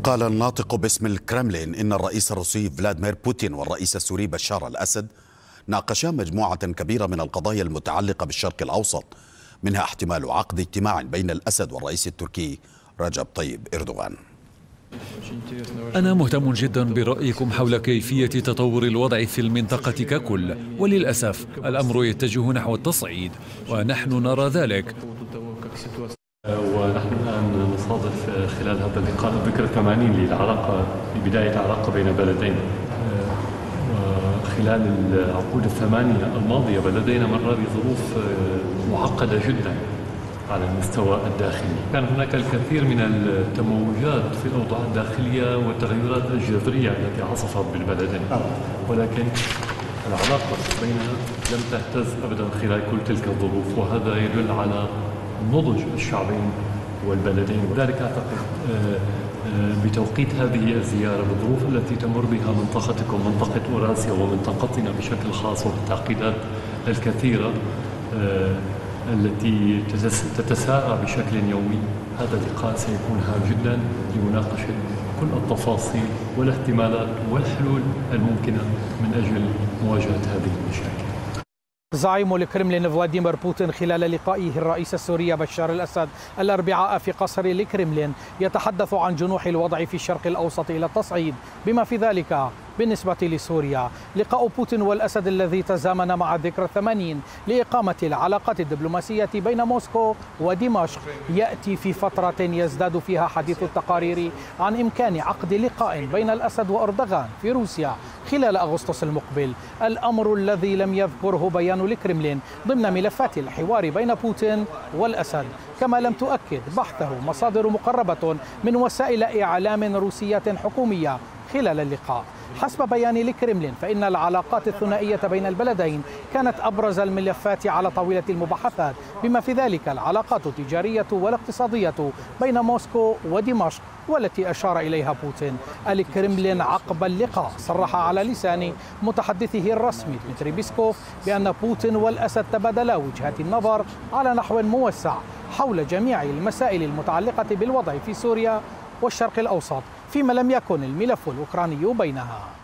قال الناطق باسم الكرملين إن الرئيس الروسي فلاديمير بوتين والرئيس السوري بشار الأسد ناقشا مجموعة كبيرة من القضايا المتعلقة بالشرق الأوسط، منها احتمال عقد اجتماع بين الأسد والرئيس التركي رجب طيب إردوغان. أنا مهتم جدا برأيكم حول كيفية تطور الوضع في المنطقة ككل، وللأسف الأمر يتجه نحو التصعيد ونحن نرى ذلك. ونحن الآن نصادف خلال هذا اللقاء الذكرى 80 للعلاقة، لبداية العلاقة بين بلدين. وخلال العقود الثمانية الماضية بلدينا مر بظروف معقدة جدا على المستوى الداخلي. كان هناك الكثير من التموجات في الأوضاع الداخلية والتغيرات الجذرية التي عصفت بالبلدين، ولكن العلاقة بيننا لم تهتز أبدا خلال كل تلك الظروف، وهذا يدل على نضج الشعبين والبلدين. وذلك أعتقد بتوقيت هذه الزيارة بالظروف التي تمر بها منطقتكم، منطقة أوراسيا ومنطقتنا بشكل خاص، وبالتعقيدات الكثيرة التي تتسارع بشكل يومي، هذا اللقاء سيكون هام جدا لمناقشة كل التفاصيل والاحتمالات والحلول الممكنة من أجل مواجهة هذه المشاكل. زعيم الكرملين فلاديمير بوتين خلال لقائه الرئيس السوري بشار الأسد الأربعاء في قصر الكرملين يتحدث عن جنوح الوضع في الشرق الأوسط إلى التصعيد، بما في ذلك بالنسبة لسوريا. لقاء بوتين والأسد الذي تزامن مع ذكرى 80 لإقامة العلاقات الدبلوماسية بين موسكو ودمشق يأتي في فترة يزداد فيها حديث التقارير عن إمكان عقد لقاء بين الأسد وأردوغان في روسيا خلال أغسطس المقبل، الأمر الذي لم يذكره بيان الكرملين ضمن ملفات الحوار بين بوتين والأسد، كما لم تؤكد بحثه مصادر مقربة من وسائل إعلام روسية حكومية خلال اللقاء. حسب بيان الكرملين فإن العلاقات الثنائية بين البلدين كانت أبرز الملفات على طاولة المباحثات، بما في ذلك العلاقات التجارية والاقتصادية بين موسكو ودمشق، والتي أشار إليها بوتين. الكرملين عقب اللقاء صرح على لسان متحدثه الرسمي دمتري بيسكوف بأن بوتين والأسد تبادلا وجهات النظر على نحو موسع حول جميع المسائل المتعلقة بالوضع في سوريا والشرق الأوسط، فيما لم يكن الملف الأوكراني بينها.